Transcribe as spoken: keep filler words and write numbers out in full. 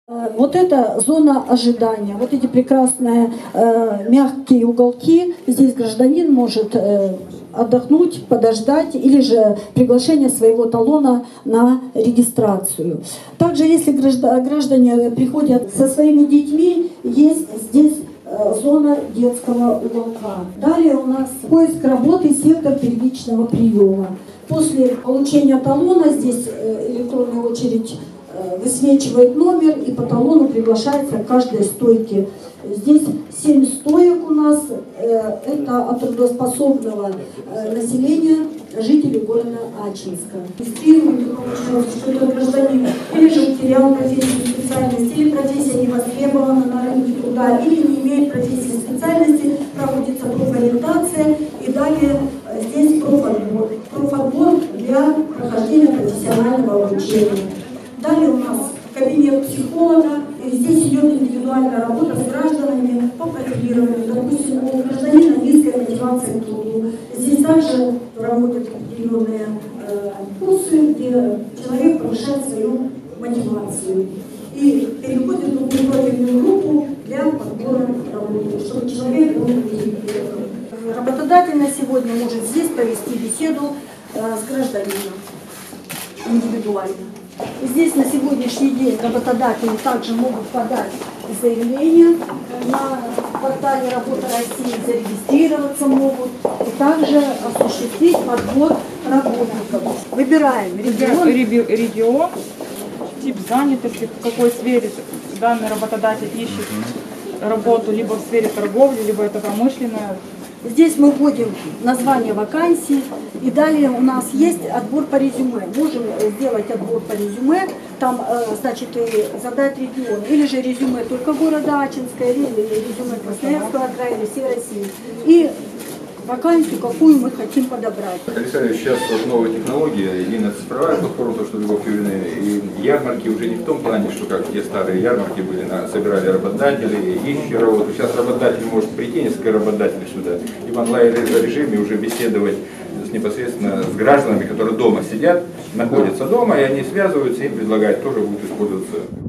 Вот это зона ожидания, вот эти прекрасные э, мягкие уголки. Здесь гражданин может э, отдохнуть, подождать или же приглашение своего талона на регистрацию. Также, если граждане приходят со своими детьми, есть здесь э, зона детского уголка. Далее у нас поиск работы, сектор первичного приема. После получения талона здесь э, электронная очередь высвечивает номер, и по талону приглашается к каждой стойке. Здесь семь стоек у нас, это от трудоспособного населения, жителей города Ачинска. Регистрируем, что этот гражданин или же утерял профессию, специальность, или профессия не востребована на рынке труда, или не имеет профессии, специальности, проводится профориентация, и далее здесь профотбор. Профотбор для прохождения профессионального обучения. Далее у нас кабинет психолога, и здесь идет индивидуальная работа с гражданами по профилированию. Допустим, у гражданина низкая мотивация к труду. Здесь также работают определенные э, курсы, где человек повышает свою мотивацию и переходит в другую профильную группу для подбора работы, чтобы человек был мотивирован. Работодатель на сегодня может здесь провести беседу э, с гражданином индивидуально. Здесь на сегодняшний день работодатели также могут подать заявление на портале «Работа России», зарегистрироваться могут и также осуществить подбор работников. Выбираем регион. Регион, тип занятости, в какой сфере данный работодатель ищет работу, либо в сфере торговли, либо это промышленная. Здесь мы вводим название вакансии, и далее у нас есть отбор по резюме. Можем сделать отбор по резюме, там, значит, задать регион, или же резюме только города Ачинска, или резюме Красноярского края, или всей России. И вакансию, какую мы хотим подобрать. Александр, сейчас вот новые технологии, именно цифровая платформа, то, что Любовь Юрьевна, и ярмарки уже не в том плане, что как те старые ярмарки были, на, собирали работодатели, ищущие работу. Сейчас работодатель может прийти, несколько работодателей сюда, и в онлайн-режиме уже беседовать с, непосредственно с гражданами, которые дома сидят, находятся дома, и они связываются, им предлагают, тоже будет использоваться.